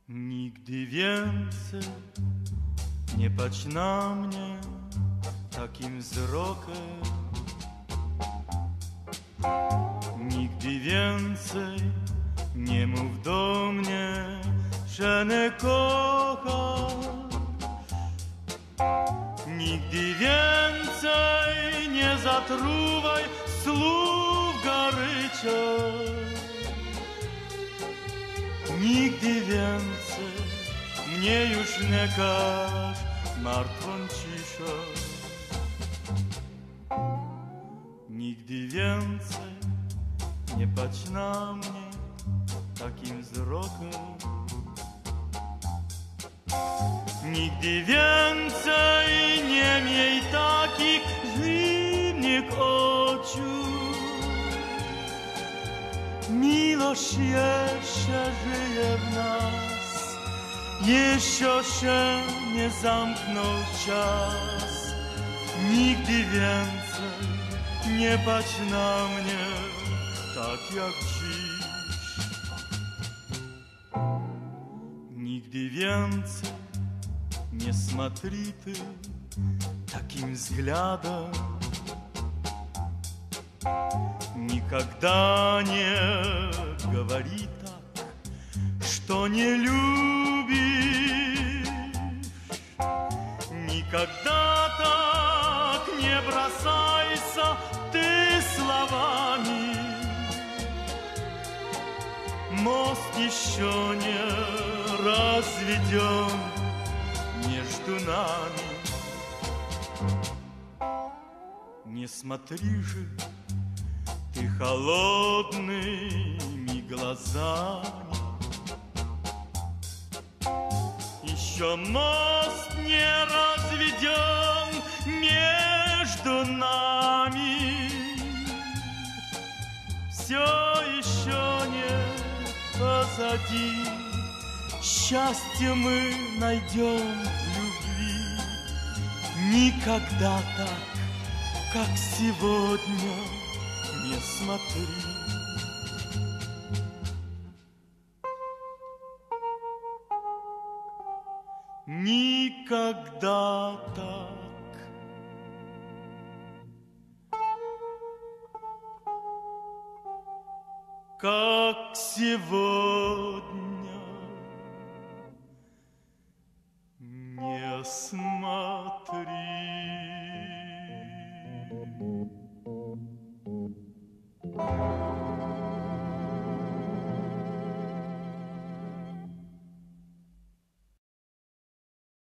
Nigdy więcej nie patrz na mnie takim wzrokiem. Nigdy więcej nie mów do mnie, że nie kochasz. Nigdy więcej nie zatruwaj słów gorycia. Nigdy więcej mnie już nie każ martwą ciszą. Nigdy więcej nie patrz na mnie takim wzrokiem. Nigdy więcej nie miej takich zimnych oczu. Miłość jeszcze żyje w nas, jeszcze się nie zamknął czas. Nigdy więcej nie patrz na mnie tak jak dziś. Nigdy więcej nie смотри ты таким взглядом. Никогда не говори так, что не любишь. Никогда так не бросайся ты словами. Мост еще не разведен между нами. Не смотри же ты холодными глазами. Еще мост не разведен между нами. Все еще не позади. Счастье мы найдем в любви. Никогда так, как сегодня, не смотри. Никогда так, как сегодня, не смотри.